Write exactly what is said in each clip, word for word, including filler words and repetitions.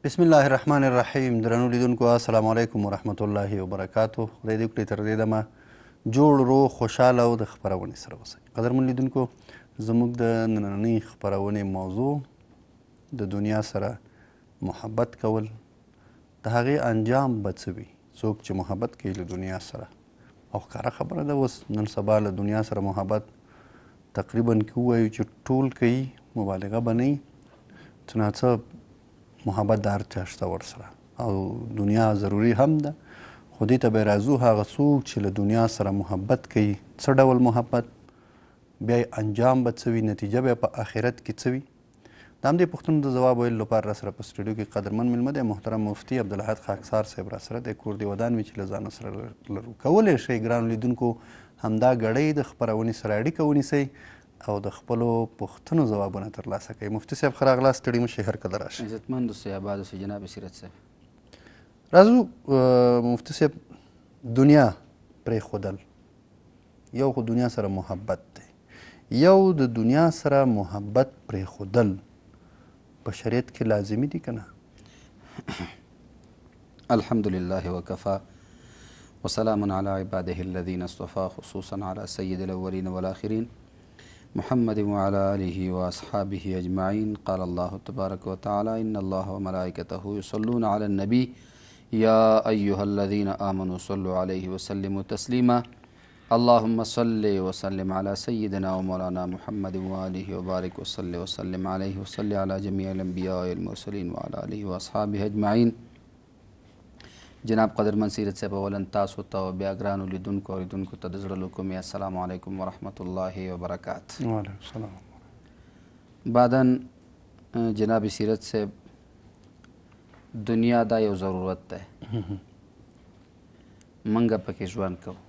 بسم الله الرحمن الرحیم. درنو لیدونکو السلام علیکم ورحمت الله وبرکاتو. خدای دې وکړي تر دې دمه جوړ روغ خوشحاله او د خپرونې سره اوسئ. قدرمن لیدونکو، زموږ د نننۍ خپرونې موضوع د دنیا سره محبت کول، د هغې انجام به څه وي. څوک چې محبت کوي له دنیا سره، او ښکاره خبره ده اوس نن سبا له دنیا سره محبت تقریبا که ووایو چې ټول کوي، مبالغه به نه وي، څه ناڅه محبت د هر چا شته ورسره، او دنیا ضروري هم ده. خو دې ته به راځو، هغه څوک چې له دنیا سره محبت کوي، څه ډول محبت، بیا یې انجام به څه وي، نتیجه به یې په آخرت کې څه وي. د همدې پوښتنو د ځواب ویلو لپاره راسره په سټوډیو کې قدرمن میلمه دی محترم مفتي عبدالاحد خاکسار صاحب راسره دی. کور دې ودان وي چې له ځانه سره لرو. کولی شئ ګرانو لیدونکو همدا ګړۍ د خپرونې سره اړیکه ونیسئ او د خپلو پوښتنو ځوابونه ترلاسه کوئ. مفتي صاحب ښه راغلاست، ستړي مه شئ، هرکله راشئ. عزتمند اوسئ، آباد اوسئ جناب سیرت صاحب. راځو مفتي صاحب، دنیا پرېښودل، یو خو دنیا سره محبت دی، یو د دنیا سره محبت پرېښودل په شریعت کې لازمي دي که نه؟ الحمد لله وکفا وسلام علی عباده الذین اصطفى خصوصا علی سید الاولین والآخرین محمد وعلى آله وأصحابه أجمعين. قال الله تبارك وتعالى إن الله وملائكته يصلون على النبي يا أيها الذين آمنوا صلوا عليه وسلموا تسليما. اللهم صل وسلم على سيدنا ومولانا محمد وآله وبارك وصل وسلم عليه وصل على جميع الأنبياء والمرسلين وعلى آله وأصحابه أجمعين. جناب قدرمن سیرت صاحب، اولا تاسو ته او بیا ګرانو لیدونکو او لیدونکو ته د زړه له کومې السلام علیکم ورحمت الله وبرکات. وعلیکم السلام. بعدن جناب سیرت صاحب، دنیا دا یو ضرورت دی، منګه پکې ژوند کوو.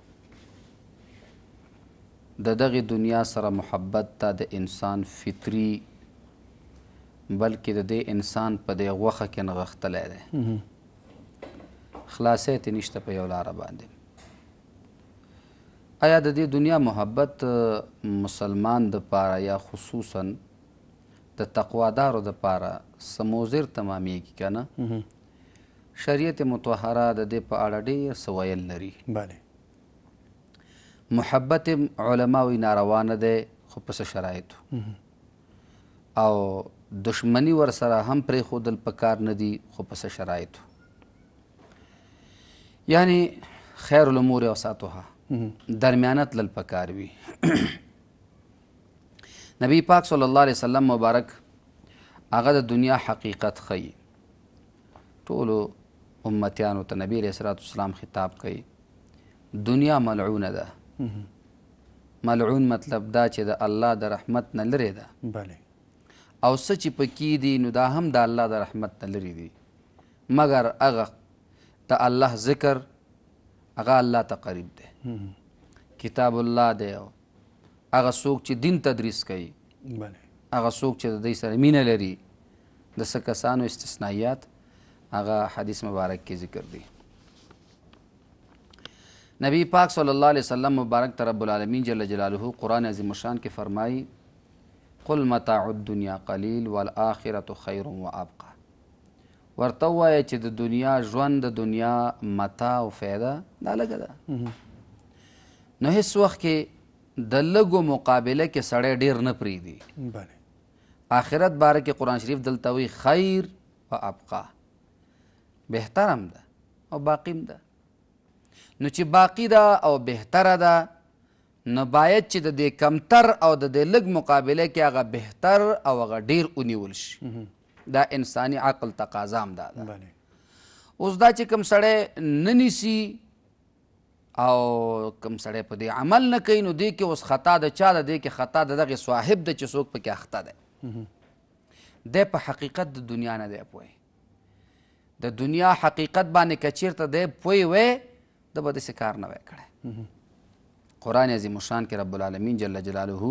د دغې دنیا سره محبت ته د انسان فطري، بلکې د دې انسان په دې غوښه کې نغښتلی دی، خلاصی تی نشته په یو لاره باندې. آیا د دې دنیا محبت مسلمان د پاره یا خصوصا د تقوادارو د پاره سموزر تمامیږي که نه؟ شریعت مطهره د دې په اړه ډېر څه ویل لري. بله. محبت علما وی ناروا نه دی، خو په څه شرایطو، او دشمني ورسره هم پرېښودل پکار نه دي، خو په څه شرایطو. یعنی خیر الامور اوساطها، درمیانه تلل پکار وي. نبی پاک صلی الله علیه وسلم مبارک هغه د دنیا حقیقت ښیي. ټولو امتیانو ته نبی علیه الصلاة والسلام خطاب کوي، دنیا ملعونه ده. ملعون مطلب دا چې د الله د رحمت نه لرې ده، او څه چې پکې دي نو دا هم د الله د رحمت نه لرې دي، مګر هغه د الله ذکر هغه الله ته قریب دی، کتاب الله دی. او هغه څوک چې دین تدریس کوي، هغه څوک چې د دوی سره مینه لري، د څه کسانو استثنایات هغه حدیث مبارک کې ذکر دی. نبی پاک صلی الله علیه وسلم مبارک ته رب العالمین جل جلاله قرآن عظیم الشان کې فرمایي، قل متاع الدنیا قلیل والآخرة خیر وابقى. ورته ووایه چې د دنیا ژوند، د دنیا متاع او فایده دا لږه ده، نو هیڅ وخت کې د لږو مقابله کې سړی ډېر نه پرېږدي. آخرت باره کې قرآن شریف دلته وایي خیر و ابقا، بهتر هم ده او باقی هم ده. نو چې باقی ده او بهتره ده، نو باید چې د دې کمتر او د دې لږ مقابله کې هغه بهتر او هغه ډېر ونیول شي. دا انسانی عقل تقاضا هم دا ده. اوس دا چې کوم سړی نه نیسي او کوم سړی په دې عمل نه کوي، نو دې کې اوس خطا د چا ده؟ دې کې خطا د دغې صاحب ده چې څوک پکې اخته دی. دی په حقیقت د دنیا نه دی پوهی. د دنیا حقیقت باندې که چېرته دی پوهی وی، ده به داسې کار نه وی کړی. قرآن عظیم الشان کې رب العالمین جل جلاله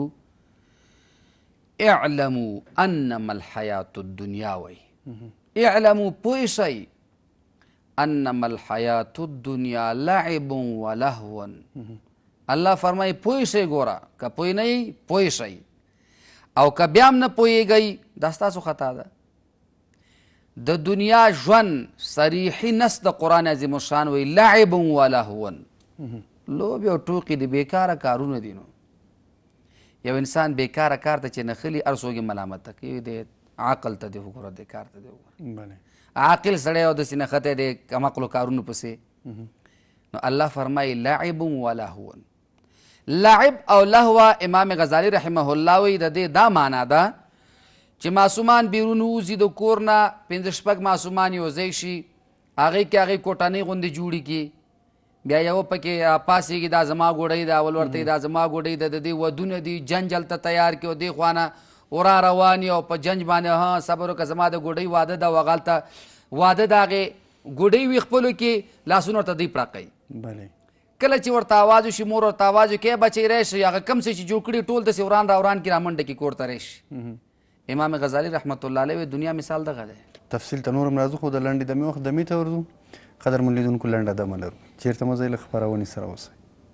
اعلموا انما الحیات الدنیا وی. اعلموا پوه شئ انما الحیات الدنیا لعب و لهو. الله فرمایي پوه شئ. ګوره که پوه نه یئ پوه شئ، او که بیا هم نه پوهیږئ دا ستاسو خطا ده. د دنیا ژوند صریحي نس د قرآن عظیم الشان وی لعب و لهو لوبې او ټوقې د بیکاره کارونه دي. نو یو انسان بیکاره کار ته چې نخلي هر څوک یې ملامته کوي د عقل ته دې وګوره دې کار ته دې وګوره عاقل سړی او داسې نښتی دی کمعقلو کارونو پسې. نو الله فرمایي لعب و لهو. لعب او لهو امام غزالی رحمه الله وی د دې دا معنا ده چې ماسومان بیرون ووځي د کور نه پنځه شپږ ماسومان یو ځای شي هغې کې هغې کوټنۍ غوندې جوړې کړي بیا یو پکې پاسېږي دا زما ګوډۍ ده اول ورته دا زما ګوډۍ ده د دې ودونه دي جنج هلته تیار کړي او دې خوا نه ورا روان او په جنج باندې ها صبر وکړه زما د ګوډۍ واده ده او هغلته واده د هغې ګوډۍ وي خپلو کې لاسونه ورته دوی پړقوي. کله چې ورته آواز وشي مور ورته آواز وکړي بچی راشي هغه کم څه چې جوړ کړي ټول داسې وران را وران کړي را منډه کړي کور ته راشي. امام غزالی رحمت الله علیه دنیا مثال دغه دی. تفصیل ته نور هم راځو خو د لنډې دمې وخت دمې ته ورځو. قدرمن لیدونکو لنډه دمه لرو چیرته مو ځای له خپرونې سره اوسئ.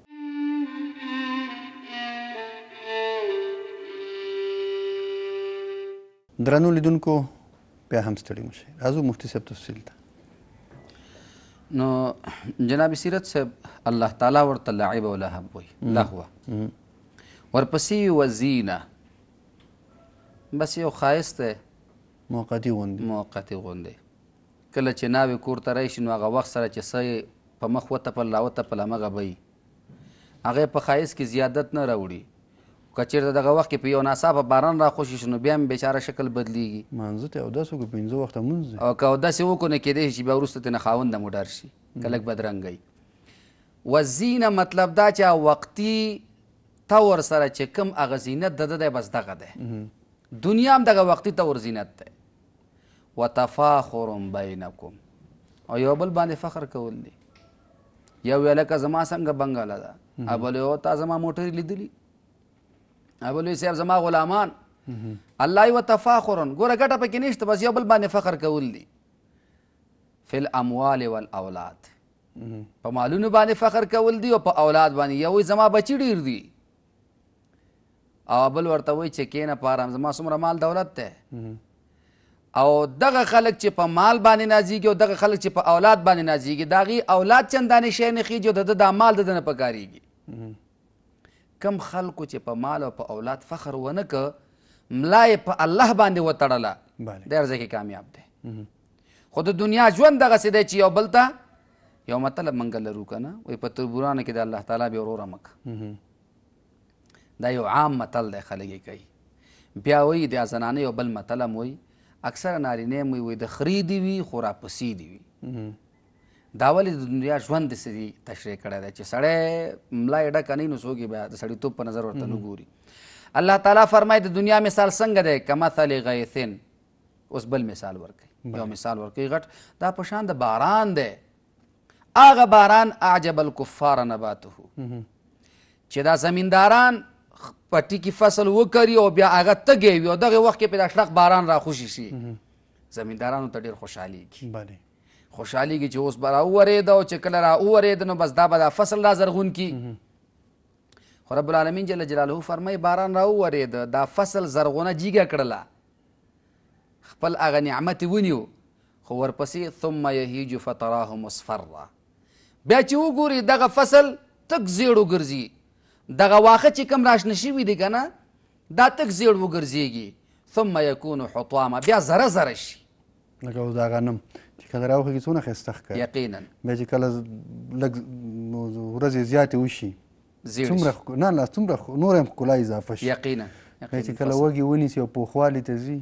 درنو لیدونکو بیا هم ستړي مه شئ راځو مفتي صاحب تفصیل ته. نو جناب سیرت صاحب الله تعالی ورته لعب او لهب وایي لهوه ورپسې وزینه بس یو ښایست دی موقتي غوندې موقتي غوندې کله چې ناوې کور ته راشي نو هغه وخت سره چې څه په مخ وتپل راوتپل همغه به وي هغې په ښایست کې زیادت نه راوړي. که چېرته دغه وخت کې په یو ناڅاپه باران راخوشي شي نو بیا هم بیچاره شکل بدلیږي. مانځه ته اودس وکړو پنځه وخته لمونځ دی او که اودسې وکړو نو کیدای شي چې بیا وروسته ترېنه خاوند هم وډار شي که لږ بدرنګی. وزینه مطلب دا چې وقتي طور سره چې کوم هغه زینت د ده دی بس دغه دی. دنیا هم دغه وقتي طور زینت دی. وتفاخر بینکم او یو بل باندې فخر کول دی. یو ویل لکه زما څنګه بنګاله ده ابل یو تا زما موټرې لیدلي ابل وی صاحب زما غلامان الله و تفاخرن ګوره ګټه پکې نشته بس یو بل باندې فخر کول دی. فی الاموال والاولاد په مالونو باندې فخر کول دی او په اولاد باندې یو زما بچي ډیر دي او بل ورته وایي چې کینه په ارام زما څومره مال دولت دی. او دغه خلک چې په مال باندې نازیږي او دغه خلک چې په اولاد باندې نازیږي د هغې اولاد چندانې شی نه خیږي او د ده دا مال د ده نه پکارېږي. کم خلکو چې په مال او په اولاد فخر ونه که ملا یې په الله باندې وتړله ډېر ځای کې کامیاب دی. خو د دنیا ژوند دغسې دی چې یو بل ته یو مطلب منګه لرو که نه وایي په تربورانو کې د الله تعالی بیا وروره مه دا یو عام متل دی خلک یې کوي. بیا وایي د زنانه یو بل متل هم وایي اکثره نارینه هم وایي د خرې دي وي خو راپسې دي وي. دا ولې د دنیا ژوند داسې تشریح کړی دی چې سړی ملا یې ډکه نه وي نو څوک یې بیا د سړیتوب په نظر ورته نه ګوري. الله تعالی فرمایي د دنیا مثال څنګه دی کمثل غیثن. اوس بل مثال ورکوي یو مثال ورکوي غټ دا په شان د باران دی. هغه باران اعجب الکفار نباته چې دا زمینداران په ټیکي فصل وکري او بیا هغه تږی وي او دغه وخت کې پرې دا شلق باران راخوشي شي زمیندارانو ته ډېر خوشحالېږي خوشحالېږي چې اوس به راوورېده او چې کله راوورېده نو بس دا به دا فصل را زرغون کړي. خو رب العالمین جل جلاله فرمایي باران راوورېده دا فصل زرغونه جیګه کړله خپل هغه نعمت یې ونیو خو ورپسې ثم یهیج فتراه مصفرا بیا چې وګوري دغه فصل تک زیړ وګرځي دغه واښه چې کوم راشنه شوي دي که نه دا تک زیړ وګرځېږي ثم یکون حطاما بیا زره زره شي لکه اوس دا غنم چې کله راوخېږي څونه ښایسته ښکاري یقینا بیا چې کله لږ ورځې زیاتې وشي څومره نه نه څومره نور هم ښکلا اضافه شي یقینا بیا چې کله وږي ونیسي او پوخوالي ته ځي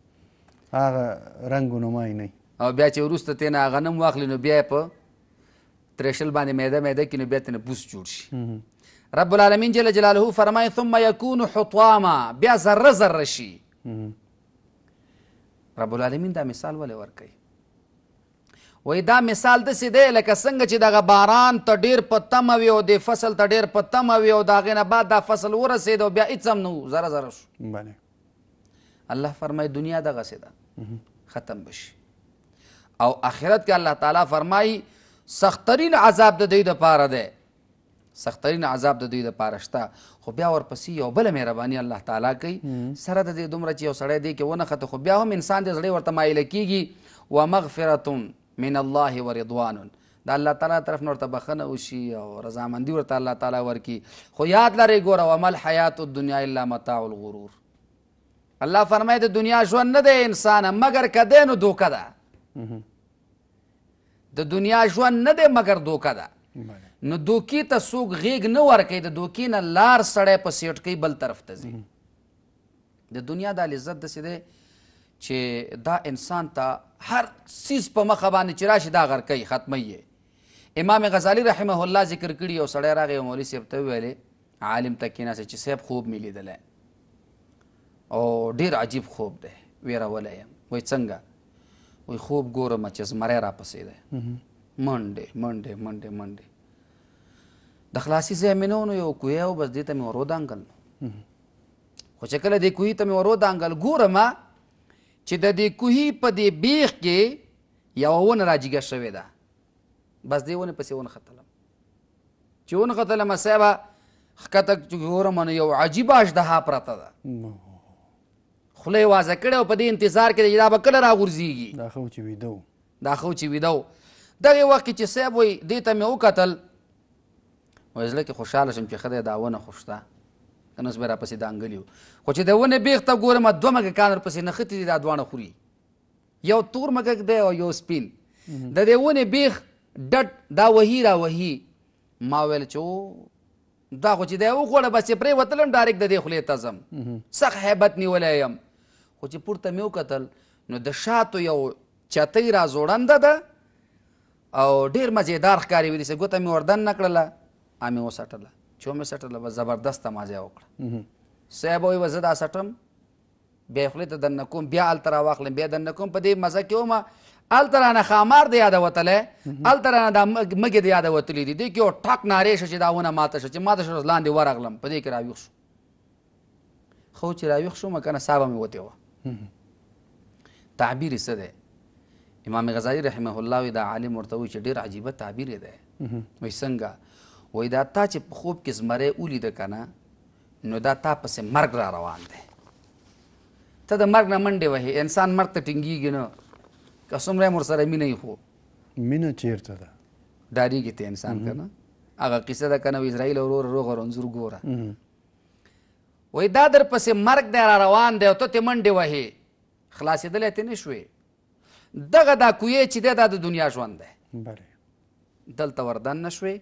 هغه رنګ و نمای نه او بیا چې وروسته ترېنه غنم واخلي نو بیا یې په ترېشل باندې میده میده کړي نو بیا ترېنه بوس جوړ شي. رب العالمین جل جلاله فرمایي ثم یکون حطاما بیا ذره ذره شي. رب العالمین دا مثال ولې ورکوي وایي دا مثال داسې دی لکه څنګه چې دغه باران ته ډېر په تمه وي او د فصل ته ډېر په تمه وي او د هغې نه بعد دا فصل ورسېد او بیا هېڅ هم نه و ذره ذره شو. الله فرمایي دنیا دغسې ده ختم بشي او آخرت کې الله تعالی فرمایي سختترین عذاب د دوی دپاره دی سختترین عذاب د دوی دپاره شته خو بیا ورپسې یو بله مهرباني الله تعالی کوي سره د دې دومره چې یو سړی دی کې ونښته خو بیا هم انسان د زړی ورته مایله کېږي ومغفرة من الله ورضوان، د الله تعالی طرف نه ورته بخښنه وشي او رضامندي ورته الله تعالی ورکي. خو یاد لرئ ګوره وما الحیات الدنیا الا متاع الغرور. الله فرمایي د دنیا ژوند نه دی انسانه مګر که دی نو دوکه ده. د دنیا ژوند نه دی مګر دوکه ده. نو دوکې ته څوک غېږ نه ورکوي، د دوکې نه لار سړی په سیټ کوي بل طرف ته ځي. د دنیا دا لذت داسې دی چې دا انسان ته هر څیز په مخه باندې چې راشي دا غر کوي، ختموي یې. امام غزالی رحمه الله ذکر کړي یو سړی راغی یو مولوي صاحب ته وویلې، عالم ته کېناستی چې صاحب خوب مې لیدلی او ډېر عجیب خوب دی، ویرولی یم. وایي څنګه؟ وایي خوب ګورم چې زمری راپسې دی، منډې منډې منډې منډې. د خلاصي ځای مې نه و نو یو کوهی و، بس دې ته مې ور ودانګل. خو چې کله دې کوهي ته مې ور ودانګل ګورم چې د دې کوهي په دې بیخ کې یوه ونه راجیګه شوې ده. بس دې ونې پسې ونښتلم. چې ونښتلم صاحبه ښکته ګورم نو یو عجیبه اژدها پرته ده، خوله یې وازه کړې او په دې انتظار کې ده چې دا به کله راغورځېږي. دا ښه و چې ویده و. دا ښه و چې ویده و. دغې وخت کې چې صاحب وایي دې ته مې وکتل، وایي زړه کې خوشحاله شم چې ښه دی دا ونه خو شته، که نه اوس به راپسې دانګلي وو. خو چې د ونې بیخ ته ګورم دوه مږکان ورپسې نښتي دي، دا دواړه خوري، یو تور مږک دی او یو سپین. د دې ونې بیخ ډډ دا وهي را وهي. ما ویل چې او دا خو چې دی وخوړه بس چې پرېوتلم ډایرکټ د دې خولې ته ځم، سخت هیبت نیولی یم. خو چې پورته مې وکتل نو د شاتو یو چتۍ را زوړنده ده او ډېر مزېدار ښکاري وي. داسې ګوته مې وردن نه کړله، ا مې وسټله. چې ومې سټله بس زبردسته مزه وکړه. صاحب وایي به زه دا سټم بیا یې خولې ته دننه کوم، بیا هلته راواخلم، بیا دننه کوم. په دې مزه کې ومه هلته رانه ښامار د یاده وتلی، هلته رانه دا مږې د یاده وتلي دي. دې کې یو ټک نارې شوه چې دا ونه ماته شوه. چې ماته شوه لاندې ورغلم، په دې کې راویښ شو. خو چې راویښ شومه که نه ساه به مې وتې وه. تعبیر یې څه دی؟ امام غزالي رحمه الله وایي دا عالم ورته وایي چې ډېر عجیبه تعبیر یې دی. وایي څنګه؟ وایي دا تا چې په خوب کې زمری ولیده که نه نو دا تا پسې مرګ را روان دی. ته د مرګ نه منډې وهې، انسان مرګ ته ټینګېږي نه، که څومره یې ورسره مینه وي خو مینه چېرته ده؟ ډارېږي ته انسان که نه. هغه قصه ده که نه اسرائیل او وروره روغ رنځور ګوره. وایي دا در پسې مرګ دی را روان دی او ته ترې منډې وهې، خلاصېدلی ترې نه شوې. دغه دا کوی چې دی دا د دنیا ژوند دی. دلته وردن نه شوې.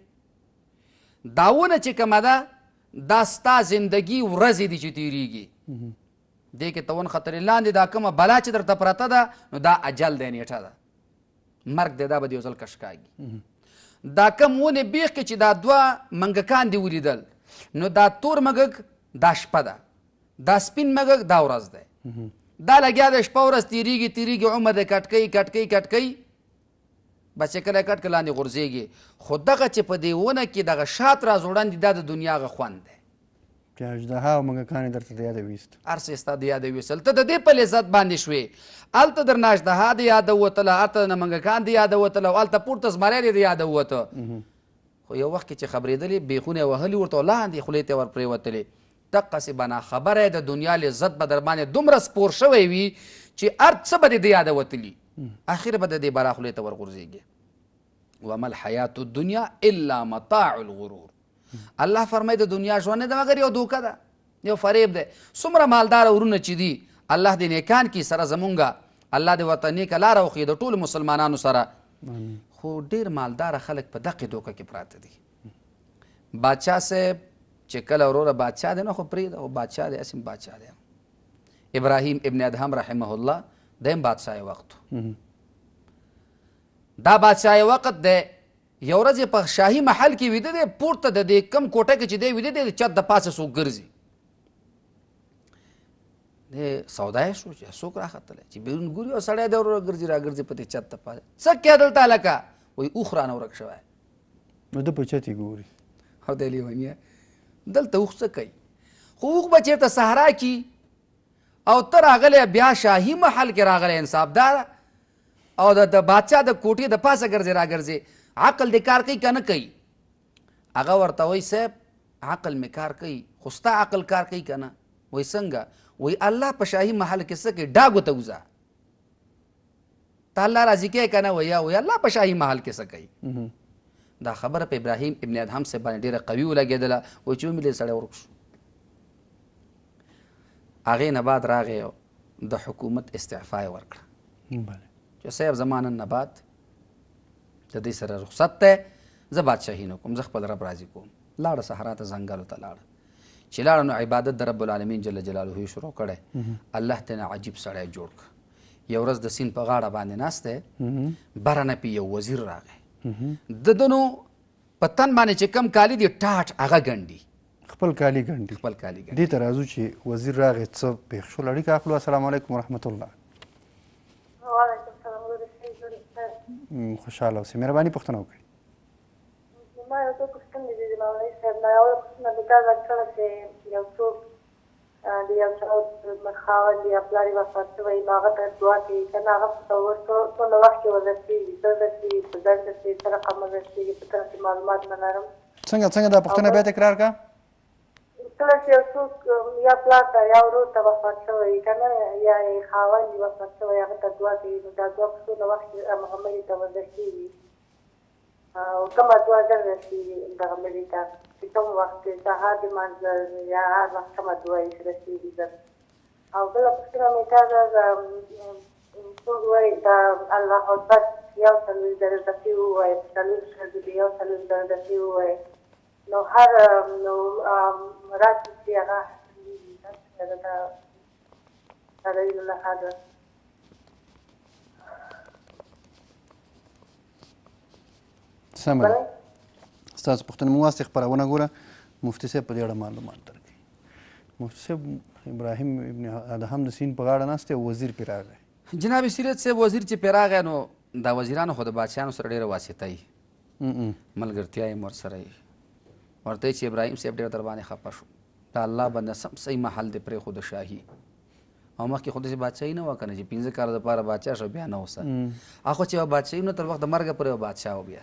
دا ونه چې کومه ده دا ستا زندګي ورځې دي چې تېرېږي. دې کې ته ونښتلې لاندې دا کومه بلا چې درته پرته ده نو دا اجل دی، نیټه ده، مرګ دی، دا به دې یو ځل کش کاږي. دا کم ونې بیخ کې چې دا دوه منګکان دې ولیدل نو دا تور مږک دا شپه ده، دا سپین مږک دا ورځ دی. دا لګیا د شپه ورځ تېرېږي تېرېږي، عمر دی کټکۍ کټکۍ کټکۍ، بس چې کله یې کټ که لاندې غورځېږي. خو دغه چې په دې ونه کې دغه شات را زوړند دي دا د دنیا هغه خوند دی. چې اژدها او مږکان یې درته د یاده ویست، هر څه یې ستا د یاده ویستل، ته د دې په لذت باندې شوې. هلته درنه اژدها د یاده ووتله، هلته نه مږکان د یاده وتله او هلته پورته زمری دې د یاده ووته. خو یو وخت کې چې خبرېدلې بیخونه یې وهلي ورته او لاندې خولې ته یې ور پرېوتلې. دقسې به ناخبره د دنیا لذت به در باندې دومره سپور شوی وي چې هر څه به دې د یاده وتلي، اخر به د دې بلا خولې ته ور غورځېږي. وما الحیات الدنیا الا متاع الغرور. الله فرمایي د دنیا ژوند نه ده مګر یو دوکه ده، یو فریب دی. څومره مالداره ورونه چې دي الله دې نیکان کي سره زمونږه، الله دې ورته نیکه لاره وښیي د ټولو مسلمانانو سره. خو ډېر مالداره خلک په دقې دوکه کې پراته دي. بادشاه صاحب چې کله وروره بادشاه دی نه خو پرېږده، خو بادشاه دی هسې بادشاه دی. ابراهیم ابن ادهم رحمه الله دیم بادشاه وقت دا بادشاهي وخت دی. یو ورځ یې په شاهي محل کې ویده دی، پورته د دې کم کوټه کې چې دی ویده دی د چت د پاسه څوک ګرځي. دی سودا یې شو چې څوک راختلی، چې بیرون ګوري او سړی دی ورو ګرځي را ګرځي په دې چت د پاسه. څه کې دلته هلکه؟ وایي اوښ رانه ورک شوی. نو ده په چت یې ګوري او دی لیونیه دلته اوښ څه کوي؟ خو اوښ به چېرته صحرا کې او ته راغلی بیا شاهي محل کې راغلی انصافداره او د بادشاه د کوټې د پاسه ګرځې را ګرځې. عقل دې کار کوي که نه کوي؟ هغه ورته وایي صاحب عقل مې کار کوي، خو ستا عقل کار کوي که نه؟ وایي څنګه؟ وایي الله په شاهي محل کې څه کوي؟ ډاګو ته وځه. ته الله راضي کوې که نه ویا ویا الله په شاهي محل کې څه کوي. دا خبره په ابراهیم ابن ادهم صاحب باندې ډېره قوي ولګېدله. وایي چې ومې سړی ورک شو. هغې نه بعد راغی د حکومت استعفا یې ورکړه چې صاحب زما نن نه بعد د دې سره رخصت دی، زه بادشاهي نه کوم، زه خپل رب راضي کوم. لاړه صحرا ته ځنګلو ته لاړه. چې لاړه نو عبادت د رب العالمین جل جلاله یې شروع کړی. الله ته نه عجیب سړی جوړ کړ. یو ورځ د سیند په غاړه باندې ناست دی، بره نه پې یو وزیر راغی. د ده نو په تن باندې چې کم کالي دي ټاټ هغه ګنډي، خپل کالي ګنډي. خپل کالي ګنډي. دې ته راځو چې وزیر راغی، څه پېښ شول؟ اړیکه اخلو. السلام علیکم ورحمت الله. وعلیکم السلام. خوشحاله اوسئ. مهرباني پوښتنه وکړئ. ما یو څه پوښتنې دي د مولوي صاحب نه. یوه پوښتنه د تا ده کله چې یو څوک د یو چا خاوند یا پلار یې وفات شوی نو هغه ته دعا کوي که نه هغه په څومره وخت کې وررسېږي، څه وررسېږي، په ځای رسېږي، څه رقم وررسېږي، په طرف کې معلومات نه لرم. څنګه څنګه دا پوښتنه بیا تکرار کړه؟ کله چې یو څوک یا پلار ته یا ورور ته وفات شوی که نه یا یې خاوند یې وفات شوی هغه ته دعا کوي، نو دا دعا په څومره وخت کې هغه مړي ته وررسېږي او کومه دعا ژر رسېږي دغه مړي ته چې کوم وخت کې سهار د لمانځه یا هر وخت کومه دعا یې رسېږي ژر. او بله پوښتنه مې دا ده، څوک وایي دا الله اکبر یو څلوېښت ځله دقیق ووایي، په څلوېښت ښځو کې یو څلوېښت ځله دقیق ووایي، نو هر نو رات چې هغه څنګه ده دا دلیل الله ده. سمه ده. ستاسو پوښتنه مو واستې خپرونه ګوره، مفتي صاحب په دې اړه معلومات درکوي. مفتي صاحب ابراهیم ابن ادهم د سیند په غاړه ناست دی، وزیر پرې راغی. جناب سیرت صاحب وزیر چې پرې راغی نو دا وزیرانو خو د بادشاهانو سره ډېره واسطه وي، ملګرتیا یې ورسره وي. ورته چې ابراهیم صاحب ډېر در باندې خفه شو، دا الله بنده سم صحیح محل دی پرېښود شاهي. او مخکې خو داسې بادشاهي نه وه که نه چې پنځه کاله دپاره بادشاه شو بیا نه اوسه. هغه خو چې یوه بادشاهي نو تر وخت د مرګه پورې یو بادشاه و بیا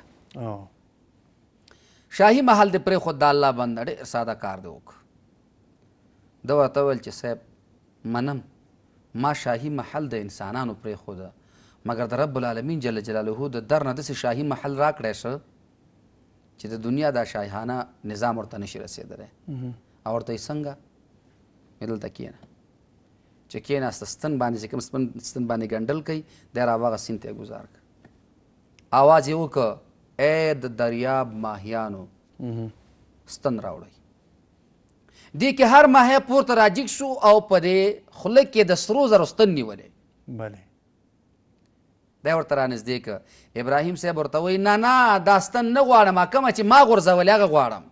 شاهي محل دې پرېښود. د الله بنده ډېر ساده کار دې وکړ. ده ورته وویل چې صاحب منم ما شاهي محل د انسانانو پرېښوده، مګر د رب العالمین جل جلاله د در نه داسې شاهي محل راکړی شه چې د دنیا دا شاهانه نظام ورته نشي رسېدلی. او ورته یې څنګه؟ مې دلته کښېنه. چې کښېناسته ستن باندې چې کوم ستن باندې ګنډل کوي دی راواغه سیند ته یې ګزار کړه. آواز یې وکړه ای د دریاب ماهیانو ستن راوړئ. دې کې هر ماهی پورته راجګ شو او په دې خوله کې د سرو زرو ستن نیولی. بله دی ورته رانږدې که. ابراهیم صاحب ورته وایي نه نه دا ستن نه غواړم، کومه چې ما غورځولې هغه غواړم.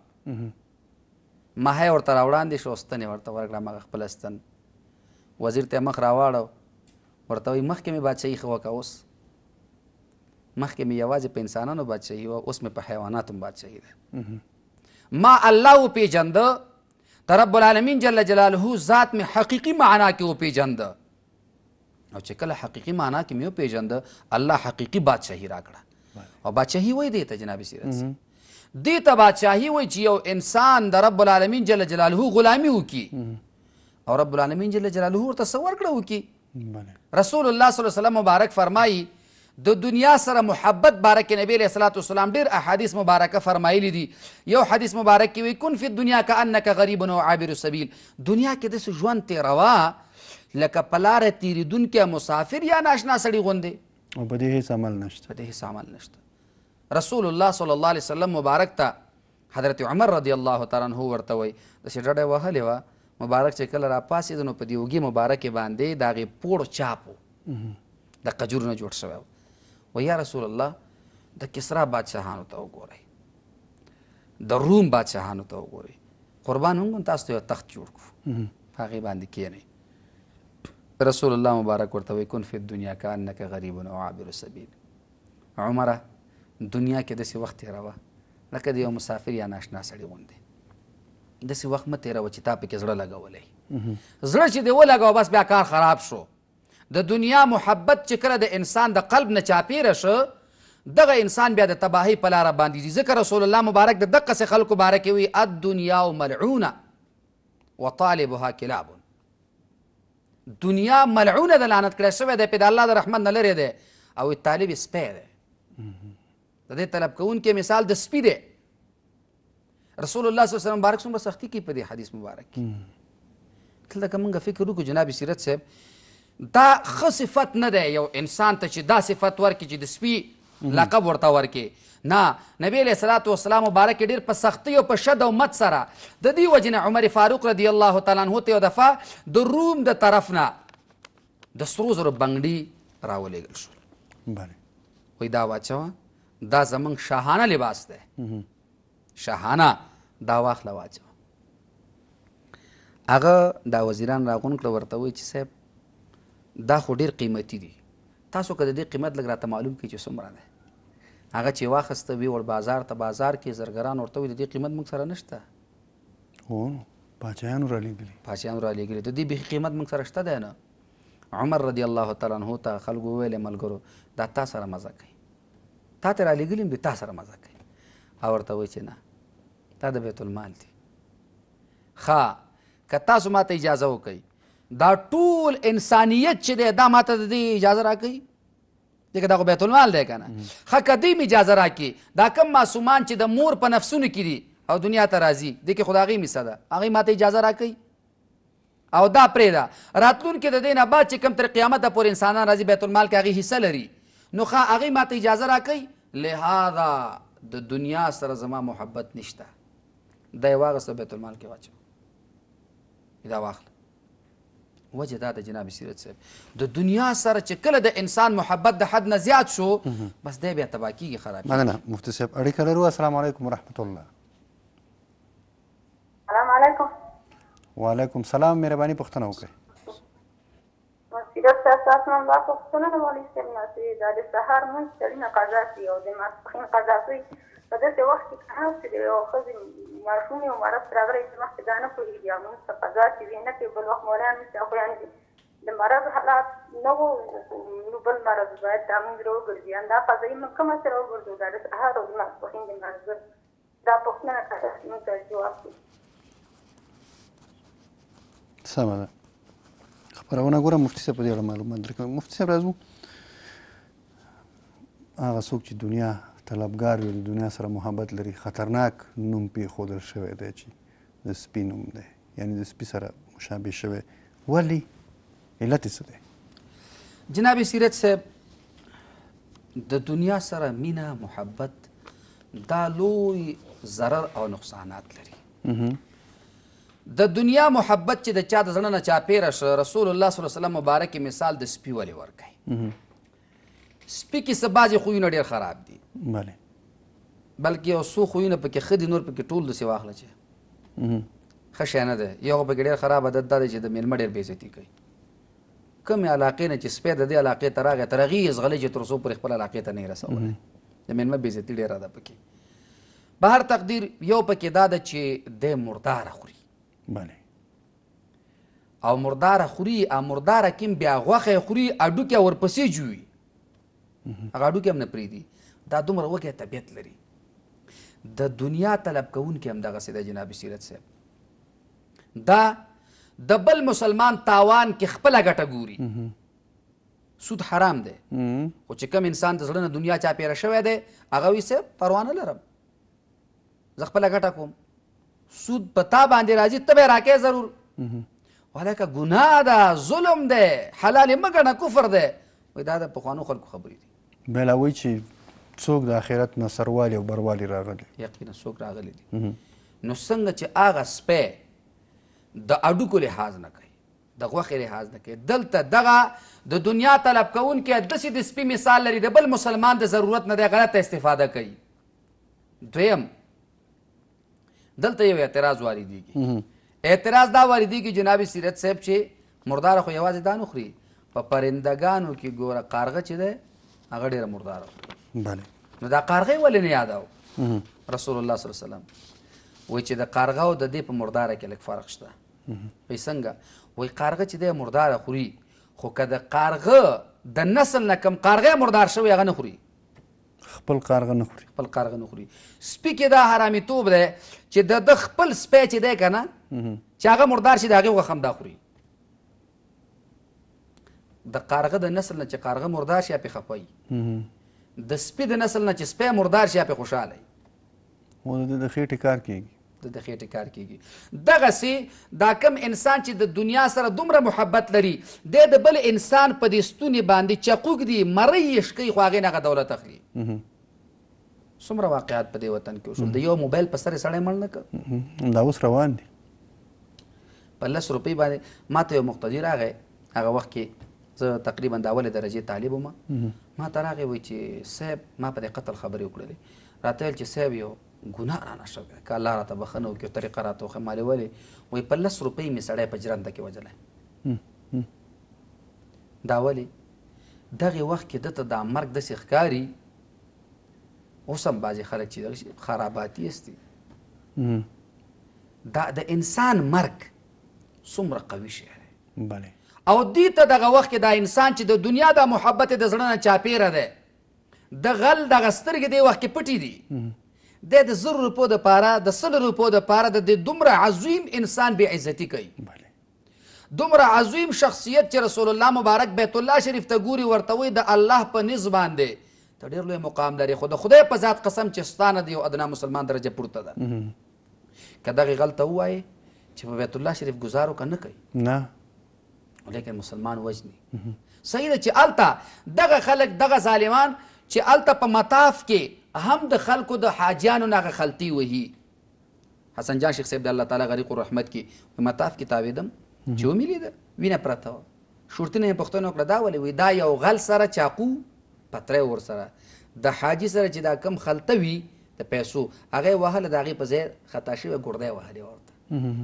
ماهی ورته راوړاندې شو، ستن یې ورته ورکړه هغه خپله ستن. وزیر ته یې مخ راواړو، ورته وایي مخکې مې بادشاهي ښه وکړه، اوس مخکې مې یوازې په انسانانو بادشاهي وه، اوس مې په حیواناتو بادشاهي ده. ما الله وپېژنده، د رب العالمین جل جلاله ذات مې حقیقي معنا کې وپېژنده. او چې کله حقیقي معنا کې مې وپېژنده الله حقیقي بادشاهي راکړه. او بادشاهي وایي دې ته جناب سیرت دې ته بادشاهي وایي چې یو انسان د رب العالمین جل جلاله غلامي وکړي او رب العالمین جل جلاله ورته څه ورکړه وکړي. رسول الله صلی الله علیه وسلم مبارک فرمایي د دنیا سره محبت باره کې نبی علیه الصلاة والسلام ډېر احادیث مبارکه فرمایلي دي. یو حدیث مبارک کې وایي کن فی الدنیا کانک غریب او عابر السبیل، دنیا کې داسې ژوند تېروه لکه په لاره تېرېدونکی مسافر یا ناشنا سړي غوندې، او په دې هېڅ عمل نشته. په دې هېڅ عمل نشته. رسول الله صلی الله علیه وسلم مبارک ته حضرت عمر رضی الله تعالی عنه ورته وایي داسې ډډه یې وهلې وه مبارک چې کله راپاڅېده نو په دې اوږې مبارکې باندې د هغې پوړ چاپ و د قجورو نه جوړ شوی و. و یا رسول الله د کسرا بادشاهانو ته وګورئ، د روم بادشاهانو ته وګورئ، قربان هم تاسو ته یو تخت جوړ کړو هغې باندې کښېنئ. رسول الله مبارک ورته وایي کن فی الدنیا کانک غریب او عابر السبیل. عمره دنیا کې داسې وخت تېروه لکه د یو مسافر یا ناشنا سړي غوندې. داسې وخت مه تېروه چې تا پکې زړه لګولی. زړه چې دې ولګوه بس بیا کار خراب شو. د دنیا محبت چې کله د انسان د قلب نه چاپېره شه دغه انسان بیا د تباهۍ په لاره باندې ځي. ځکه رسول الله مبارک د دقسې خلکو باره کې وایي الدنیا ملعونه وطالبها کلاب. دنیا ملعونه د لعنت کړی شوی دی، پې د الله د رحمت نه لرې دی، او طالب سپی دی د دې طلب کوونکی مثال د سپي دی رسول الله صلی الله علیه وسلم مبارک څومره سختي کوي په دې حدیث مبارک کې دلته که موږ فکر وکړو جناب سیرت صاحب دا ښه صفت نه دی یو انسان ته چې دا صفت ورکړي چې د سپي لقب ورته ورکړي نه نبی علیه صلات وسلام مبارک ډېر په سختۍ او په شد او مت سره د دې وجې نه عمر فاروق رضی الله تعالی عنه ته یو دفعه د روم د طرف نه د سرو زرو بنګړي راولېږل شول وایي دا واچوه دا زموږ شاهانه لباس دی شاهانه دا واخله واچوه هغه دا وزیران راغون کړه ورته وایي چې صاحب دا خو ډېر قیمتي دي تاسو که د دې قیمت لږ راته معلوم کړئ چې څومره دی هغه چې واخیسته ویوړ بازار ته بازار کې زرګران ورته وایي د دې قیمت موږ سره نشته هو پاچایانو رالېږلي پاچایانو رالېږلي د دې بیخي قیمت موږ سره شته دی نه عمر رضی الله تعالی عنه ته خلکو وویلې ملګرو دا تا سره مزه کوي تا ته رالېږلي یم دی تا سره مزه کوي او ورته وایي چې نه دا د بیت المال دی ښه که تاسو ماته اجازه وکئ دا ټول انسانیت چې دی دا ماته د دې اجازه راکوي ځکه دا خو بیت المال دی که نه ښه که دوی م اجازه راکړي دا کم معصومان چې د مور په نفسونو کې دي او دنیا ته راځي دې کې خو د هغې مصه ده هغې ماته اجازه راکوي او دا پرېږده راتلونکي د دې نه بعد چې کوم تر قیامته پورې انسانان راځي بیت المال کې هغې حصه لري نو ښه هغې ماته اجازه راکوي لهذا د دنیا سره زما محبت نشته دا یې واغسته بیت المال کې واچو دا واخله وجه دا د جناب سیرت صاحب د دنیا سره چې کله د انسان محبت د حد نه زیات شو بس دی بیا تباه کېږي خراب مننه مفتي صاحب اړیکه لرو السلام علیکم ورحمت الله السلام علیکم وعلیکم سلام مهرباني پوښتنه وکړئ سیرت صاحب تاسو هم دا پوښتنه د مولوي صاحب نه چې دا د سهار لمونځ سړي نه قضا شي او د ماسپښین قضا کوي په داسې وخت کې که هم چې د یو ښځې ماشوم یو مرض راغلی چې مخکې دا نه پوهېږي او لمونځ ته قضا چې وي نه کوي بل وخت مولایان چې خو یعنې د مرض حالات نه وو نو بل مرض باید دا لمونځ را وګرځي دا قضایي موږ کومه سره وګرځو دا د سهار او د ماسپښین د مازدیګر دا پوښتنه کوله چې موږ ته جواب کړي سمه ده خپرونه ګوره مفتي صاحب په دې اړه معلومات درکوي مفتي صاحب راځو هغه څوک چې دنیا طلبګار وي د دنیا سره محبت لري خطرناک نوم پرېښودل شوی دی چې د سپي نوم دی یعنې د سپي سره مشابه شوی ولې علت یې څه دی جناب سیرت صاحب د دنیا سره مینه محبت دا لوی ضرر او نقصانات لري د دنیا محبت چې د چا د زړه نه چاپېره شه رسول الله صلی الله علیه وسلم مبارک مثال د سپي ولې ورکوي سپي کې څه بعضې خویونه ډېر خراب دي بله بلکې یو څو خویونه پکې ښه دي نور پکې ټول داسې واخله چې ښه شی نه دی یو پکې ډېر خراب عادت دا دی چې د میلمه ډېر بېعزتي کوي کومې علاقې نه چې سپی د دې علاقې ته راغی تر هغې یې ځغلی چې تر څو پورې خپل علاقې ته نه یې رسولی د میلمه بېعزتي ډېره ده پکې به هر تقدیر یو پکې دا ده چې دی مرداره خوري بله او مرداره خوري او مرداره کیم بیا غوښه خوري اډوکې ورپسې جوړي هغه اډوکې هم نه پرېږدي دا دومره وږی طبیعت لري د دنیا طلب کوونکي هم دغسې ده جناب سیرت صاحب دا د بل مسلمان تاوان کې خپله ګټه ګوري سود حرام دی خو چې کوم انسان د زړه نه دنیا چاپېره شوی دی هغه وایي صاحب پروا نه لرم زه خپله ګټه کوم سود په تا باندې راځي ته به یې راکې ضرور ولکه ګناه ده ظلم دی حلال یې مه ګڼه کفر دی وایي دا د پخوانو خلکو خبرې دي بله وایي چې څوک د آخرت نه سروالي او بروالي راغلی یقینا څوک راغلی دي نو څنګه چې هغه سپی د اډوکو لحاظ نه کوي د غوښې لحاظ نه کوي دلته دغه د دنیا طلب کوونکی داسې د سپي مثال لري د بل مسلمان د ضرورت نه دی غلطه استفاده کوي دویم دلته یو اعتراض واردېږي اعتراض دا واردېږي جناب سیرت صاحب چې مرداره خو یوازې دا نه خوري په پرندګانو کې ګوره کارغه چې دی هغه ډېره مرداره بله نو دا کارغه یې ولې نه یادو رسول الله صلی الله علیه وسلم وایي چې د کارغه او د دې په مرداره کې لږ فرق شته وایي څنګه وایي کارغه چې دی مرداره خوري خو که د کارغه د نسل نه کم کارغه مردار شوی هغه نه خوري خپل کارغه نه خوري خپل کارغه نه خوري سپي کې دا حرامیتوب دی چې د ده خپل سپی چې دی که نه چې هغه مردار شي د هغې غوښه هم دا خوري د کارغه د نسل نه چې کارغه مردار شي یا پې خفه د سپي د نسل نه چې سپی مردار شي یا پې خوشحاله او د خېټې کار کېږي د د خېټې کار کېږي دغسې دا کم انسان چې د دنیا سره دومره محبت لري دی د بل انسان په دې ستونې باندې چقوک دي مرۍ یې شکوي خو هغې نه هغه دولت اخلي څومره واقعات په دې وطن کې وشول د یو موبایل په سر یې سړی مړ نه کړ دا اوس روان دي په لس روپۍ باندې ما ته یو مقتدي راغی هغه وخت کې زه تقریبا د اولې درجې طالب وم ما ته راغی وایي چې صاحب ما په دې قتل خبرې وکړلې راته ویل چې صاحب یو ګناه رانه شوی که الله راته بخښنه وکړي طریقه راته وښیه مالې ولې وایي په لس روپۍ مې سړی په جرنده کې وژلی دا ولې دغې وخت کې ده ته دا مرګ داسې ښکاري اوس هم بعضې خلک چې خراباتي هستي دا د انسان مرګ څومره قوي شی دی بله او دې ته دغه وخت کې دا انسان چې د دنیا دا محبت د زړه نه چاپېره دی د غل دغه سترګې دې وخت کې پټې دي دی د زر روپو دپاره د سل روپو دپاره د دې دومره عظیم انسان بې عزتي کوي دومره عظیم شخصیت چې رسول الله مبارک بیت الله شریف ته ګوري ورته وایي د الله په نز باندې ته ډېر لوی مقام لري خو د خدای په ذات قسم چې ستا نه د یو ادنا مسلمان درجه پورته ده که دغې غل ته ووایې چې په بیت الله شریف ګزار وکړه نه کوي نه لیکن مسلمان وجني صحیح ده چې هلته دغه خلک دغه ظالمان چې هلته په مطاف کې هم د خلکو د حاجیانو نه هغه خلطي وهي حسن جان شیخ صاحب د الله تعالی غریق الرحمت کې په مطاف کې تاوېدم چې ومې لیده وینه پرته وه شورتونه یې پوښتنه وکړه دا ولې وایي دا یو غل سره چاقو پتری ورسره د حاجي سره چې دا کم خلطه وي د پیسو هغه یې وهله د هغې په ځای خطا شوی ګردی یې وهلې ورته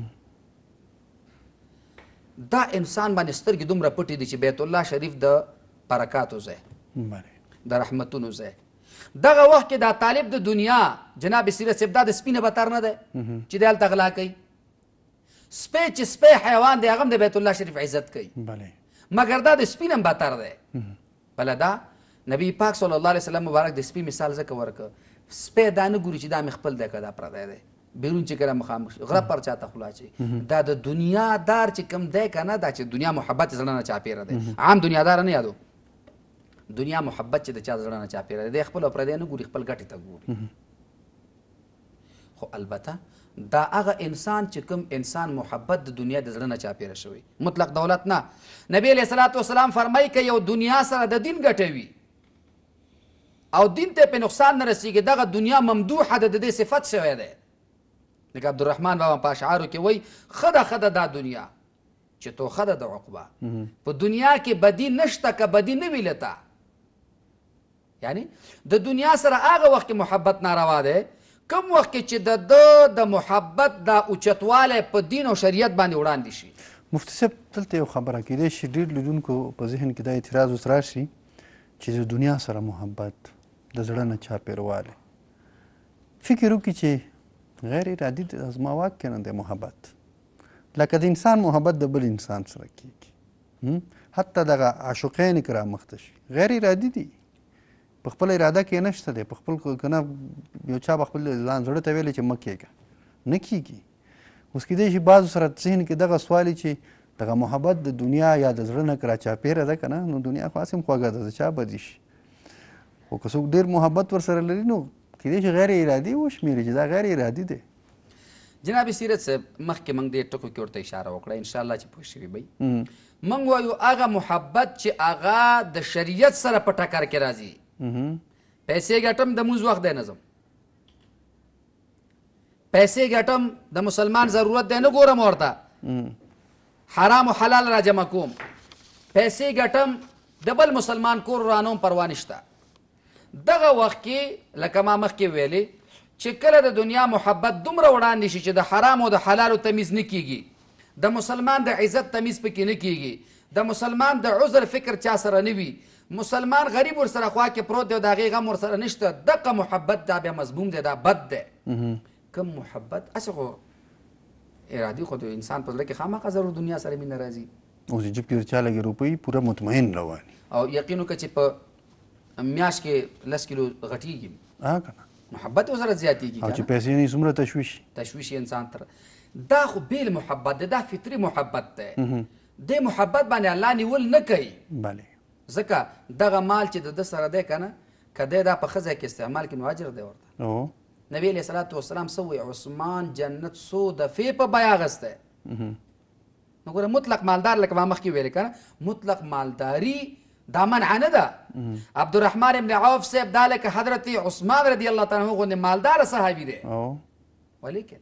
دا انسان باندې سترګې دومره پټې دي چې بیت الله شریف د برکاتو ځای د رحمتونو ځای دغه وخت کې دا طالب د دنیا جناب سیرت صاحب دا د سپي نه بتر نه دی چې دی هلته غلا کوي سپی چې سپی حیوان دی هغه هم د بیت الله شریف عزت کوي مګر دا د سپي نه هم بتر دی بله دا نبی پاک صلی الله علیه وسلم مبارک د سپي مثال ځکه ورکړه سپی دا نه ګوري چې دا مې خپل دی که دا پردی دی بیرون چې کله مخامخ شي غره پر چاته خوله اچوي دا د دنیا دار چې کوم دی که نه دا چې دنیا محبت زړه نه چاپېره دی عام دنیاداره نه یادو دنیا محبت چې د چا زړه نه چاپېره دی دی خپل او پردی نه ګوري خپل ګټې ته ګوري خو البته دا هغه انسان چې کوم انسان محبت د دنیا د زړه نه چاپېره شوی مطلق دولت نه نبی علیه صلات وسلام فرمایي که یو دنیا سره د دین ګټوي او دین ته په نقصان نه رسېږي دغه دنیا ممدوحه ده د دې صفت شوی دی لکه عبدالرحمن بابا په اشعارو کې وایي ښه ده ښه ده دا دنیا چې تو ښه ده د عقبه په دنیا کې بدي نشته که بدي نه وي لته یعنی د دنیا سره هغه وخت کې محبت ناروا دی کم وخت کې چې د ده د محبت دا اوچتوالی په دین او شریعت باندې وړاندې شي مفتي صاحب دلته یو خبره کیدای شي ډېر لیدونکو په ذهن کې دا اعتراض اوس راشي چې د دنیا سره محبت د زړه نه چاپېروالی فکر وکړي چې غیر ارادي زما واک کې نه دی محبت لکه د انسان محبت د بل انسان سره کېږي حتی دغه عاشقین که رامخته شي غیر ارادي دي په خپل اراده کې نشته دی په خپل که نه یو چا به خپل ځان زړه ته ویلی چې مه کېږه نه کېږي اوس کیدای شي بعضو سره ذهن کې دغه سوال چې دغه محبت د دنیا یا د زړه نه که راچاپېره ده که نه نو دنیا خو هسې هم خوږه ده د چا بدي شي خو که څوک ډېر محبت ورسره لري نو کیدای شي غیر ارادي وشمېري چې دا غیر ارادي دی جناب سیرت صاحب مخکې موږ دې ټکو کې ورته اشاره وکړه انشاءالله چې پوه شوي به موږ وایو هغه محبت چې هغه د شریعت سره په ټکر کې راځي پیسې ګټم د مونځ وخت دی نظم پیسې ګټم د مسلمان ضرورت دی نه ګورم ورته حرام و حلال را جمع کوم پیسې ګټم د بل مسلمان کور رانوم پروا نشته دغه وخت کې لکه ما مخکې ویلې چې کله د دنیا محبت دومره وړاندې شي چې د حرام او د حلالو تمیز نه کیږي د مسلمان د عزت تمیز پکې نه کیږي د مسلمان د عذر فکر چا سره نه وي مسلمان غریب ورسره خوا کې پروت دی او د هغې غم ورسره نشته دغه محبت دا بیا مضموم دی دا بد دی کوم محبت هسې خو ارادي خو د انسان په زړه کې خامخا ضرور دنیا سره مینه راځي اوس جیب کې چا لګې روپۍ پوره مطمئن رواني او یقین وکړه چې په میاشت کې لس کیلو غټېږي ها که نه محبت یې ورسره زیاتېږي او چې پیسې نه څومره تشویش تشویش انسان تر دا خو بیل محبت دی دا فطري محبت دی دې محبت باندې الله نیول نه کوي. بله ځکه دغه مال چې د ده سره دی که نه که دی دا په ښه ځای کې استعمال کړي نو اجر دی ورته. نبي علیه صلات وسلام څه وایي عثمان جنت څو دفې په بیه اخیستی. نو ګوره مطلق مالدار لکه ما مخکې ویلې که نه مطلق مالداري دا منع نه ده. عبدالرحمن ابن عوف صاحب دا لکه حضرت عثمان رضی الله تعالی عنه غوندې مالداره صحابي دی. ولیکن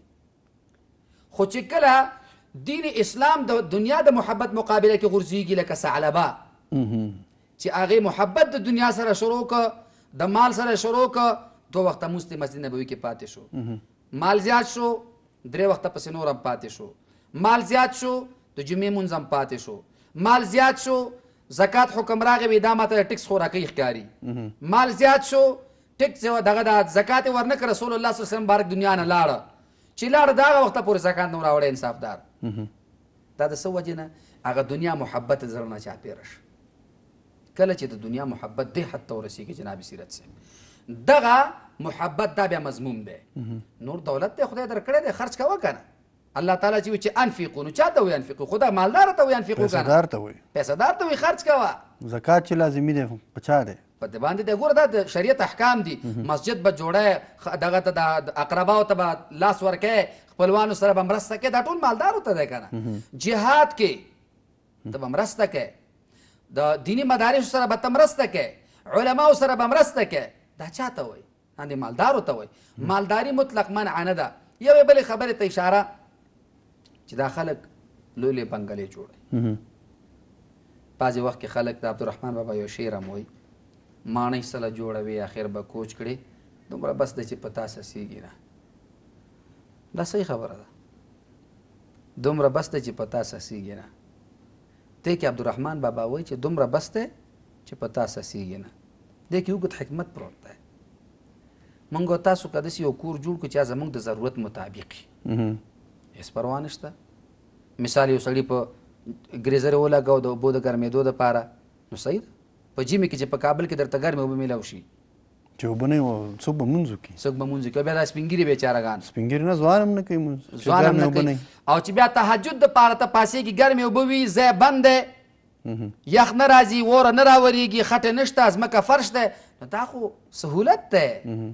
خو چې کله دین اسلام د دنیا د محبت مقابله کې غورځېږي لکه ثعلبه چې هغې محبت د دنیا سره شروع که د مال سره شروع که دو وخته مونځ ته مسجد نبوي کې پاتې شو. مال زیات شو درې وخته پسې نور هم پاتې شو. مال زیات شو د جمعې مونځ هم پاتې شو. مال زیات شو زکات حکم راغی وي دا ماته د ټکس خوراکۍ ښکاري. مال زیات شو ټکس دغه د زکات یې ورنه کړه رسول الله صلی الله علیه وسلم بارک دنیا نه لاړه چې لاړه د هغه وخته پورې زکات نه راوړی انصافدار. دا د څه وجې نه هغه دنیا محبت د زړه نه چاپېره شه. کله چې د دنیا محبت دې حد ته ورسېږي جناب سیرت صاحب دغه محبت دا بیا مضموم دی. نور دولت دی خدای درکړی دی خرچ کوه که نه. الله تعالی چې وایي چې انفقو نو چا ته وایي انفقو خو دا مالداره ته وایي انفقو که نه پیسهدار ته وایي پیسهدار ته وایي خرچ کوه. زکات چې لازمي دی په چا دی په دې باندې دی. ګوره دا د شریعت احکام دي. مسجد به جوړی دغه ته د اقرباو ته به لاس ورکوې خپلوانو سره به مرسته کوې دا ټول مالدارو ته دی که نه. جهاد کې ته به مرسته کوې د دیني مدارسو سره به ته مرسته کوې علماو سره به مرسته کوې دا چا ته وایي دا د مالدارو ته وایي. مالداري مطلق منع نه ده. یوې بلې خبرې ته اشاره چې دا خلک لوی لوی بنګلې جوړوي. بعضې وخت کې خلک د عبدالرحمن بابا یو شعر هم وایي ماڼۍ سله جوړوي اخر به کوچ کړي دومره بس ده چې په تا سسېږي نه. دا صحیح خبره ده. دومره بس ده چې په تا سسېږي نه. دې کې عبدالرحمن بابا وایي چې دومره بس ده چې په تا سسېږي نه. دې کې اوږد حکمت پروت دی. موږ او تاسو که داسې یو کور جوړ کړو چې زموږ د ضرورت مطابق وي هېڅ پروا نشته. مثال یو سړي په ګریزر ولګاو د اوبو د ګرمېدو دپاره نو صحیح ده. په ژمي کې چې په کابل کې درته ګرمې اوبه میلاو شي چې اوبه نه وي څوک به مونځ وکړي څوک به مونځ وکړي. بیا دا سپین ګیري بیچارهګان سپین ګیري نه ځوان هم نه کوي مونځ ځوان هم نه کوي. او چې بیا تهجد دپاره ته پاسېږي ګرمې اوبه وي ځای بند دی یخ نه راځي وره نه راورېږي خټې نشته ځمکه فرش دی نو دا خو سهولت دی.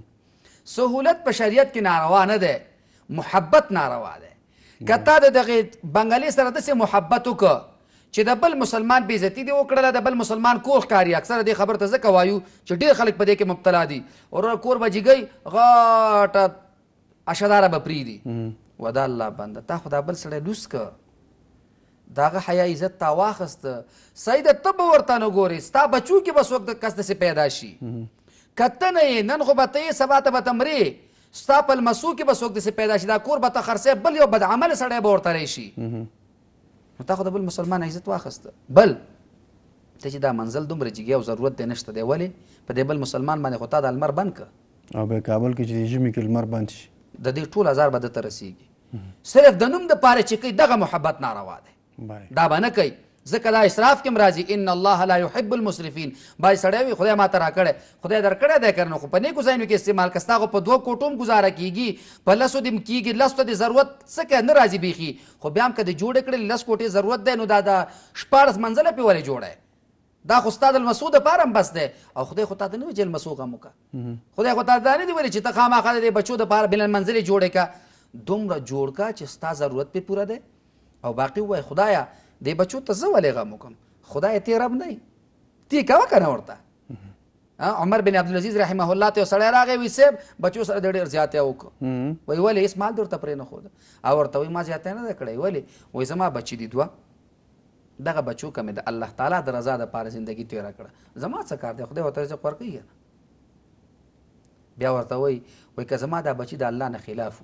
سهولت په شریعت کې ناروا نه دی محبت ناروا دی. که تا د دغې بنګلې سره داسې محبت وکړه چې د بل مسلمان بې عزتي دې وکړله د بل مسلمان کور ښکاري. اکثره دې خبر ته ځکه وایو چې ډېر خلک په دې کې مبتلا دي. وروره کور به جګوي غاټه اشداره به پرېږدي. و دا الله بنده تا خو دا بل سړی لوس که د هغه حیا عزت تا واخسته صحیح ده ته به ورته نه ګورې ستا بچو کې به څوک د کس داسې پیدا شي که ته نه یې نن خو به ته یې سبا ته به ته مرې ستا په لمسو کې به څوک داسې پیدا شي دا کور به ته خرڅې بل یو بدعمله سړی به ورته راشي. نو تا خو د بل مسلمان عزت واخسته. بل ته چې دا منزل دومره جګې او ضرورت دی نشته دی ولې په دې بل مسلمان باندې خو تا دا لمر بند که او بیا کابل کې چې ژمي کې لمر بند شي د دې ټول هزار به ده ته رسېږي. صرف د نوم دپاره چې کوي دغه محبت ناروا دی. دا به نه کوي ځکه دا اسراف کې هم راځي ان الله لا يحب المسرفین. باید سړی وي خدای ماته راکړی خدای درکړی دی که نه خو په نیکو ځایونو کې استعمال که ستا خو په دوه کوټو هم ګزاره کېږي په لسو دې کېږي لسو ته د ضرورت څه کوي نه راځي بیخي خو بیا هم که د جوړې کړې لس کوټې ضرورت دی نو دا د شپاړس منزله پې ولې جوړی دا خو ستا د لمسو دپاره هم بس دی او خدای خو تا ته نه وایي چې لمسو غم وکړه. خدای خو تا ته دا نه دي ویلي چې ته خامخا د دې بچو دپاره بلند منزلې جوړې که دومره جوړ که چې ستا ضرورت پې پوره دی او باقي ووایي خدایه دې بچو ته زه ولې غم وکړم خدای تی رب نه تی کوه که نه ورته. عمر بن عبدالعزیز رحمه الله ته یو سړی راغی وایي صاحب بچو سره دې ډېر زیاتی وکړو. وایي ولې هېڅ مال دې ورته پرې نه ښوده او ورته وایي ما زیاتی نه ده کړی ولې وایي زما بچي دي دوه دغه بچو که مې د الله تعالی د رضا دپاره زندګي تېره کړه زما څه کار دی خدای ورته رزق ورکوي که نه. بیا ورته وایي وایي که زما دا بچي د الله نه خلاف وو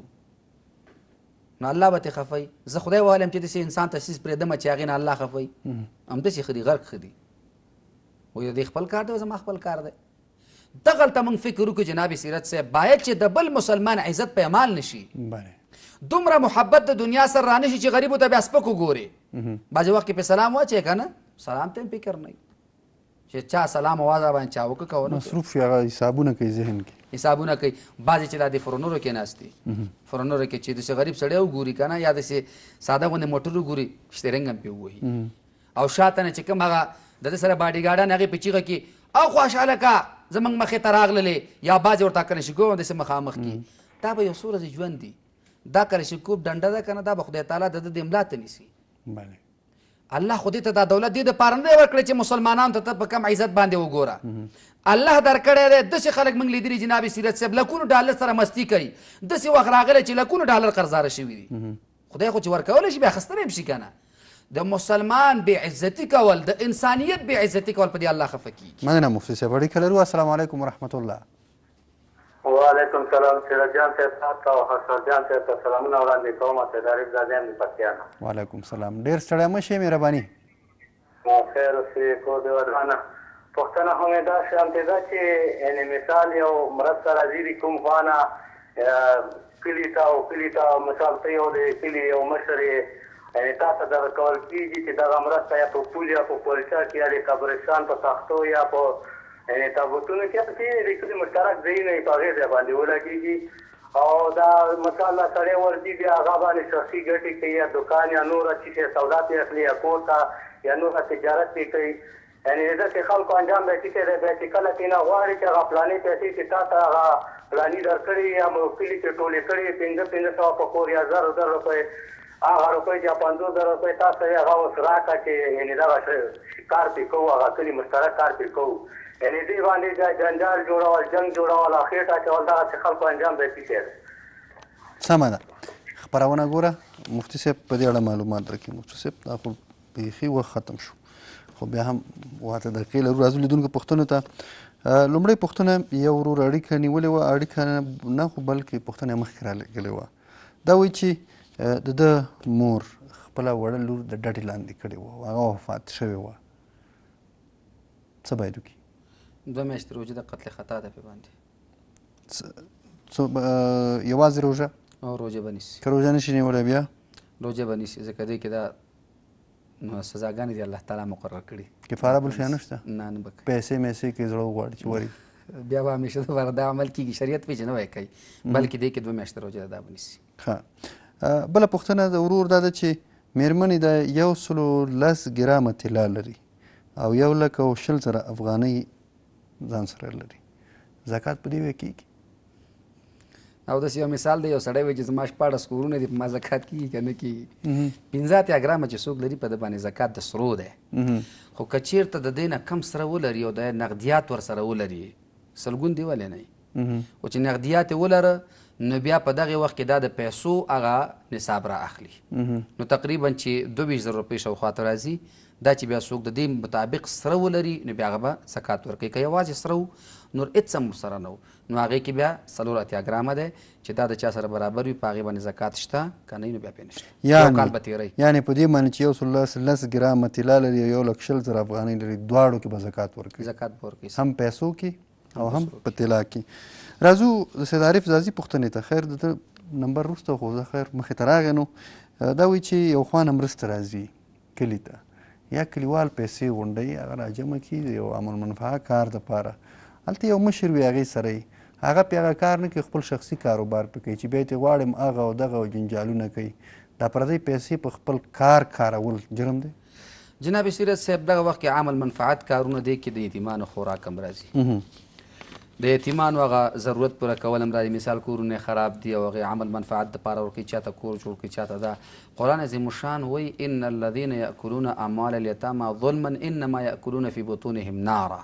نو الله به ترې خفوي زه خدای وهلم چې داسې انسان ته څیز پرېږدمه چې هغې نه الله خفوي همداسې ښه دي غرق ښه دي. وایي د دې خپل کار دی زما خپل کار دی. دغلته موږ فکر وکړو جناب سیرت صاحب باید چې د بل مسلمان عزت په اعمال نشي دومره محبت د دنیا سره رانشي چې غریبو ته بیا سپک وګوري. بعضې وخت کې پې سلام واچوې که نه سلام ته هم فکر نه چې چا سلام اواز باندې چا وکړه که ونه مصروف وي هغه حسابونه کوي ذهن کې حسابونه کوي. بعضې چې دا د فرونورو کې ناست دي فرونورو کې چې داسې غریب سړی وګوري که نه یا داسې ساده غوندې موټر وګوري شترنګ هم پې ووهي او شاته نه چې کوم هغه د ده سره باډیګاډان هغې په چیغه کې او خوشحاله کا زموږ مخې ته راغللې یا بعضې ورته کلشنکوف همداسې مخامخ کي دا به یو څو ورځې ژوند دي دا کلشنکوف ډنډه ده که نه دا به خدای تعالی د ده د املا ته نیسي الله خو دې ته دا دولت دې دپاره نه دی ورکړی چې مسلمانانو ته ته په کم عزت باندې وګوره الله درکړی دی داسې خلک موږ لیدلي جناب سیرت صاحب لکونو ډالر سره مستی کوي داسې وخت راغلی چې لکونو ډالر قرضداره شوي دي خدای خو چې ورکولی شي بیا اخیستلی هم شي که نه د مسلمان بې عزتي کول د انسانیت بې عزتي کول په دې الله خفه کېږي. مننه مفتي صاحب اړیکه لرو. السلام علیکم ورحمت الله. وعلیکم سلام سیرت جان صاحب تاسو او حسن جان صاحب ته سلامونه وړاندې کوم. سید عارف زاده یم د پکتیا نه. وعلیکم سلام. ډېر ستړی مه شئ مهرباني. خیر اوسې کور دې ودانه. پوښتنه خو مې دا شانتې ده چې یعنې مثال یو مرسته راځي د کوم خوا نه کلي ته او کلي ته مثال ته یو د کلي یو مشر یعنې تا ته دغه کول کېږي چې دغه مرسته یا په پول یا په پولچا کې یا د قبرستان په تختو یا په یعنې تابوتونو کې په کې د کلي مشترک ځایونه یې په هغې ځای باندې ولګېږي او دا مثال لا سړی ورځي بیا هغه باندې شخصي ګټې کوي یا دوکان یا نوره څه سودا پرې اخلي یا کور ته یا نوره تجارت پرې کوي یعنې داسې خلکو انجام به ټیټی دی بیا چې کله ترېنه غواړي چې هغه فلانې پیسې چې تا ته هغه فلاني درکړي یا کلي کې ټولې کړي پنځه پنځه سوه په کور یا زر زر روپۍ هغه روپۍ چې پنځوس زره روپۍ تا ته هغه اوس راکړه چې یعنې دغه کار پرې کوو هغه کلي مشترک کار پرې کوو یعنې دې باندې جنجال جوړول جنګ جوړول او خېټه اچول دغسې خلکو انجام به ټیټی دی. سمه ده. خپرونه ګوره مفتي صاحب په دې اړه معلومات درکړي. مفتي صاحب دا خو بیخي وخت ختم شو خو بیا هم واته دقیقې لرو. راځو لیدونکو پوښتنو ته. لومړۍ پوښتنه یو ورور اړیکه نیولې وه اړیکه نه خو بلکې پوښتنه یې مخکې رالېږلې وه. دا وایي چې د ده مور خپله وړه لور د ډډې لاندې کړې وه او هغه وفات شوې وه څه باید وکړي؟ دوه میاشتې روژه د قتل خطا ده پرې باندې یوازې روژه او روژه به نیسي که روژه نشي نیولی بیا روژه به نیسي ځکه دې کې دا سزاګانې دي الله تعالی مقرر کړي. کفاره بل شی نشته؟ نه نه به کوي. پیسې میسې کې زړه وغواړي چې وري بیا به همیشه دپاره دا عمل کېږي شریعت پې چې نه وایي کوي بلکې دې کې دوه میاشتې روژه ده دا به نیسي. ښه. بله پوښتنه د ورور دا ده چې مېرمنې د یو سلو لس ګرامه طلا لري او یو لک او شل زره افغانۍ ځان سره لري زکات په دې وی کېږي؟ او داسې یو مثال دی یو سړی وایي چې زما شپاړس کورونه دي په ما زکات کېږي که نه کېږي پنځه اتیا ګرامه چې څوک لري په ده باندې زکات د سرو دی خو که چېرته د دې نه کم سره ولري او د نقدیات ورسره ولري سلګون دی ولې نه وي خو چې نقدیات یې ولره نو بیا په دغې وخت کې دا د پیسو هغه نصاب را اخلي نو تقریبا چې دوه ویشت زره روپۍ شاوخوا ته راځي دا چې بیا څوک د دې مطابق سره ولري نو بیا هغه به زکات ورکوي که یوازې سره و نور هېڅ هم ورسره نه و نو هغې کې بیا څلور اتیا ګرامه دی چې دا د چا سره برابر وي په هغې باندې زکات شته که نه نو بیا پرې نشته یو کال به تېروي یعنې په دې باندې چې یو سل لس لس ګرامه طلا لري او یو لک شل زره افغانۍ لري دواړو کې به زکات ورکوي زکات به ورکوي هم پیسو کې او هم په طلا کې. راځو د سید عارف زازي پوښتنې ته. خیر د ده نمبر وروسته خو زه خیر مخې ته راغی نو دا وایي چې یو خوا نه مرسته راځي کلي ته یا کلیوال پیسې غونډوي هغه راجمع کړي د یو عام المنفعه کار دپاره هلته یو مشر وي هغې سره یي هغه پې هغه کار نه کوي خپل شخصي کاروبار پې کوي چې بیا یې غواړم هغه او دغه او جنجالونه کوي دا پردی پیسې په خپل کار کارول جرم دی؟ جناب سیرت صاحب دغه وخت کې عام المنفعت کارونه دی کې د یتیمانو خوراک هم راځي د یتیمانو هغه ضرورت پوره کول هم راځي مثال کورونه خراب دي او هغې عمل منفعت دپاره ورکوي چاته کور جوړ کړي چاته دا قرآن عظیم الشان وایي ان الذین یأکلون اموال الیتاما ظلما انما یأکلون فی بطونهم نارا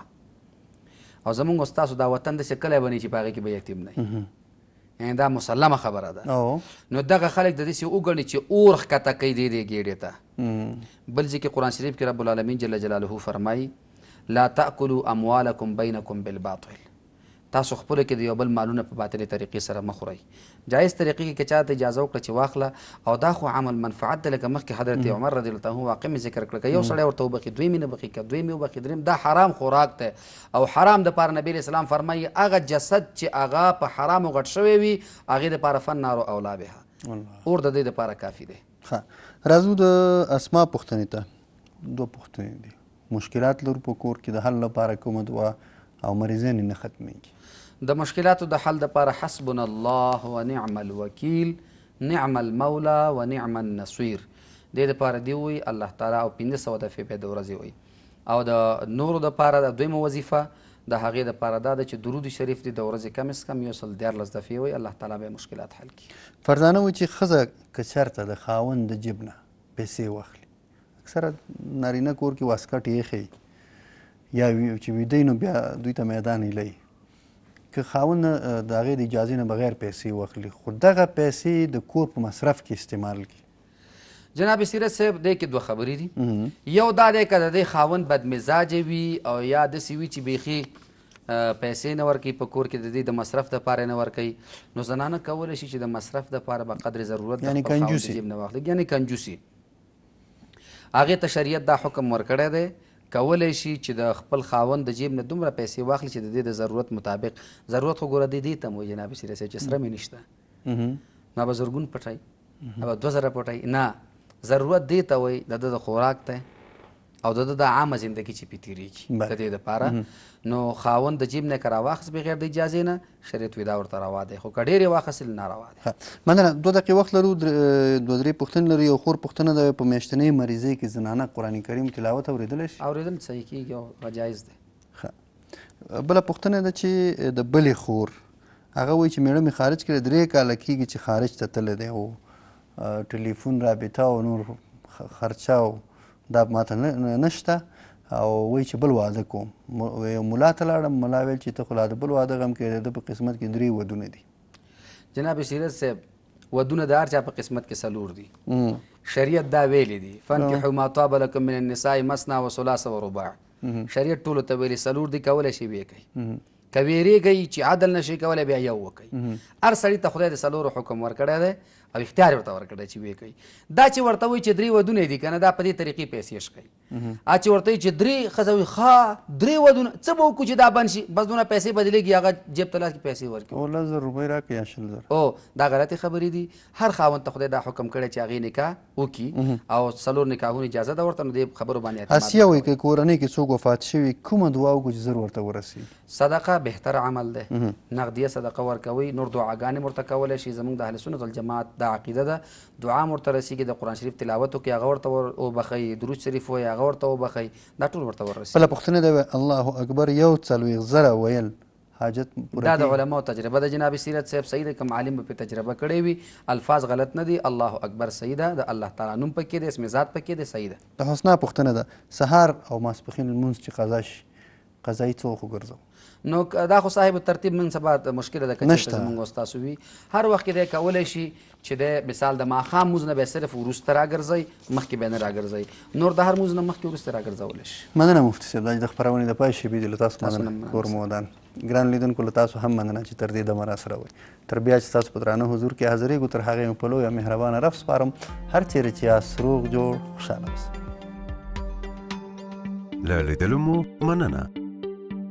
او زمونږ ستاسو دا وطن داسې کلی بني چې په هغې کې به یتیم نه یعنې دا مسلمه خبره ده نو دغه خلک د داسې وګڼي چې اور ښکته کوي دې دې ګېډې ته بل ځای کې قرآن شریف کې رب العالمین جل جلاله فرمایي لا تأکلوا اموالکم بینکم بالباطل تاسو خپلو کې د یو بل مالونه په باطلې طریقې سره مه خورئ جایز طریقې کې که چا ته اجازه وکړه چې واخله او دا خو عمل منفعت ده لکه مخکې حضرت عمر رضی الله عنه واقع مې ذکر کړه که یو سړی ورته وبخي دوی مې نه بخي که دوی مې وبخي درېیم دا حرام خوراک دی او حرام دپاره نبي علیه السلام فرمایي هغه جسد چې هغه په حرامو غټ شوی وي هغې دپاره فالنار اولا بها اور د دې دپاره کافي دی. ښه. راځو د اسما پوښتنې ته. دوه پوښتنې دي. مشکلات لرو په کور کې د حل لپاره کومه دعا او مریضین نه ختمیږي؟ د مشکلاتو د حل دپاره حسبنا الله و نعم الوکیل نعم المولا و نعم النصیر دې دپاره دې ووایي الله تعالی او پنځه سوه دفعې به د ورځې وایي او د نورو دپاره د دویمه وظیفه د هغې دپاره دا ده چې درود شریف دې د ورځې کم از کم یو سل دیارلس دفعې وایي الله تعالی به مشکلات حل کړي. فرزانه وایي چې ښځه که چېرته د خاوند د جیب نه پیسې واخلي، اکثره نارینه کور کې واسکټ ایښی یا چې ویده نو بیا دوی ته میدان ایلی، که خاوند د هغې د اجازې نه بغیر پیسې واخلي خو دغه پیسې د کور په مصرف کې استعمال کړي. جناب سیرت صاحب دې کې دوه خبرې دي. یو دا دی که د دې خاوند بدمزاجه وي او یا داسې وي چې بیخي پیسې نه ورکوي په کور کې د دې د مصرف دپاره نه ورکوي، نو زنانه کولی شي چې د مصرف دپاره به قدر ضرورت د خپل خاوند د جیب نه واخلي، یعنې کنجوسي. هغې ته شریعت دا حکم ورکړی دی کولی شي چې د خپل خاوند د جیب نه دومره پیسې واخلي چې د دې د ضرورت مطابق، ضرورت خو ګوره دې دې ته م وایي جناب سیرت صاحب چې سره مې نشته ما به زرګون پټوي ما به دوه زره پټوي، نه ضرورت دې ته وایي د ده د خوراک دی او د ده د عامه زندګي چې پې تېرېږي د دې دپاره، نو خاوند د جیب نه که راواخیست بغیر د اجازې نه شریعت وایي دا ورته روا دی، خو که ډېر یې واخیستل ناروا دی. مننه. دوه دقیقې وخت لرو، دوه درې پوښتنې لرو. یو خور پوښتنه ده په میاشتنۍ مریضۍ کې زنانه قرآن کریم تلاوت اورېدلی شي؟ اورېدل صحیح کېږي او جایز دی. بله پوښتنه ده چې د بلې خور هغه وایي چې میړه مې خارج کړی درې کاله کېږي چې خارج ته تللی دی او ټلیفون رابطه او نور خرچه او دا ماته نشته او وایي چې بل واده کوم. یو ملا ته لاړم، ملا ویل چې ته خو لا د بل واده غم کوې، د ده په قسمت کې درې ودونه دي. جناب سیرت صاحب ودونه د هر چا په قسمت کې څلور دي، شریعت دا ویلی دي فانکحوا ما طاب لکم من النساء مثنى وثلاث ورباع. شریعت ټولو ته ویلي څلور دي کولی شي ویې کوي، که ویرېږئ چې عدل نشئ کولی بیا یو وکئ. هر سړي ته خدای د څلورو حکم ورکړی دی او اختیار ورته ورکړی چې ویې کوي. دا چې ورته وایي چې درې ودونه دي که نه دا په دې طریقې پیسې شکوي. ا چې ورته وایي چې درې ښځه وایي ښه درې ودونه څه به وکړو چې دا بند شي، بس دونه پیسې بدلېږي هغه جیب ته لاس کې پیسې ورکړي او لس زره روپۍ راکړي یا شل زره. او دا غلطې خبرې دي. هر خاوند ته خدای دا حکم کړی چې هغې نکاح وکړي او څلور نکاحونه اجازه ده ورته، نو دې خبرو باندې اعتماد. اسیه وایي که کورنۍ کې څوک وفات شوي کومه دعا وکړو چې زر ورته ورسېږي؟ صدقه بهتر عمل دی، نغدیه صدقه ورکوئ، نور دعاګانې ورته کولی شي. زموږ د اهل سنت والجماعت دا عقیده ده دعا م ورته رسېږي، د قرآن شریف تلاوت وکړي هغه ورته وبخئ، درود شریف وایي هغه ورته وبخئ، دا ټول ورته ورسېږي. بله پوښتنه ده الله اکبر یو څلوېښت زره ویل حاجت پوره دا د علماء تجربه ده جناب سیرت صاحب، صحیح ده. کوم عالم به پې تجربه کړی وي الفاظ غلط نه دي، الله اکبر صحیح ده، د الله تعالی نوم پکې دی، اسم ذات پکې دی، صحیح ده. د حسنا پوښتنه ده سهار او ماسپښین لمونځ چې قضا شي قضایي څه وخت وګرځو؟ نو دا خو صاحب ترتیب من سبا مشکله ده که چېرته زموږ استاسو وي، هر وخت کې دی کولی شي چې دی مثال د ماښام مونځ نه به صرف وروسته راګرځئ، مخکې به نه راګرځئ، نور د هر مونځ نه مخکې وروسته راګرځولی شي. مننه مفتي صاحب، دا چې د خپرونې د پای شېبې دي له تاسو مننه کور مو ودان. ګرانو لیدونکو له تاسو هم مننه چې تر دې دمه راسره وئ. تر بیا چې ستاسو په درانه حضور کې حاضرېږو تر هغې مو په لویه مهربانه رب سپارم. هر چیرې چې یاست روغ جوړ خوشحاله اوسئ. له لیدلو مو مننه.